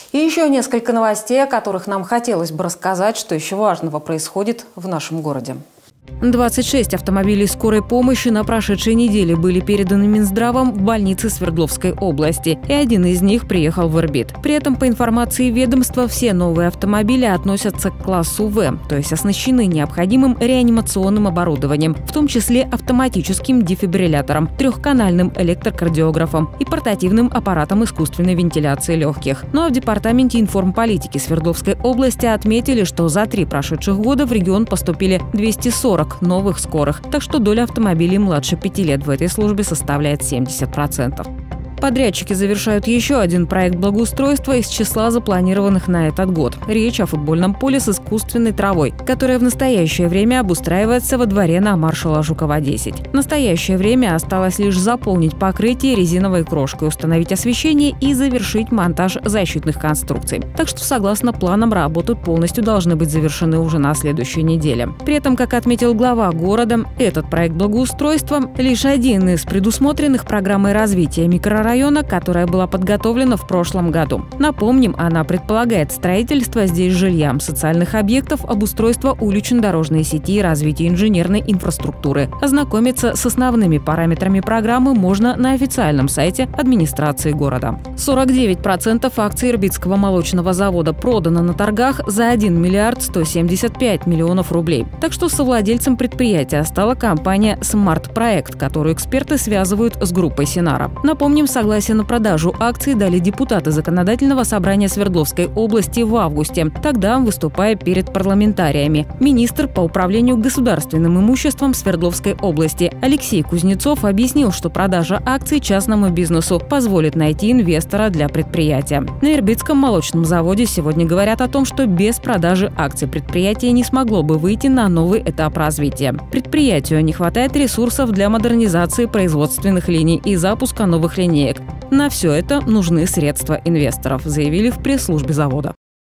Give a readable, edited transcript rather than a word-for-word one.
И еще несколько новостей, о которых нам хотелось бы рассказать, что еще важного происходит в нашем городе. 26 автомобилей скорой помощи на прошедшей неделе были переданы Минздравом в больницы Свердловской области, и один из них приехал в Ирбит. При этом, по информации ведомства, все новые автомобили относятся к классу В, то есть оснащены необходимым реанимационным оборудованием, в том числе автоматическим дефибриллятором, трехканальным электрокардиографом и портативным аппаратом искусственной вентиляции легких. Ну а в Департаменте информполитики Свердловской области отметили, что за 3 прошедших года в регион поступили 240 новых скорых, так что доля автомобилей младше 5 лет в этой службе составляет 70%. Подрядчики завершают еще один проект благоустройства из числа запланированных на этот год. Речь о футбольном поле с искусственной травой, которое в настоящее время обустраивается во дворе на Маршала Жукова, 10. В настоящее время осталось лишь заполнить покрытие резиновой крошкой, установить освещение и завершить монтаж защитных конструкций. Так что, согласно планам, работы полностью должны быть завершены уже на следующей неделе. При этом, как отметил глава города, этот проект благоустройства – лишь один из предусмотренных программой развития микрорайона, которая была подготовлена в прошлом году. Напомним, она предполагает строительство здесь жилья, социальных объектов, обустройство улично-дорожной сети и развитие инженерной инфраструктуры. Ознакомиться с основными параметрами программы можно на официальном сайте администрации города. 49% акций Ирбитского молочного завода продано на торгах за 1 миллиард 175 миллионов рублей. Так что совладельцем предприятия стала компания «Смарт-проект», которую эксперты связывают с группой Синара. Напомним, согласие на продажу акций дали депутаты Законодательного собрания Свердловской области в августе, тогда выступая перед парламентариями. Министр по управлению государственным имуществом Свердловской области Алексей Кузнецов объяснил, что продажа акций частному бизнесу позволит найти инвестора для предприятия. На Ирбитском молочном заводе сегодня говорят о том, что без продажи акций предприятие не смогло бы выйти на новый этап развития. Предприятию не хватает ресурсов для модернизации производственных линий и запуска новых линеек. На все это нужны средства инвесторов, заявили в пресс-службе завода.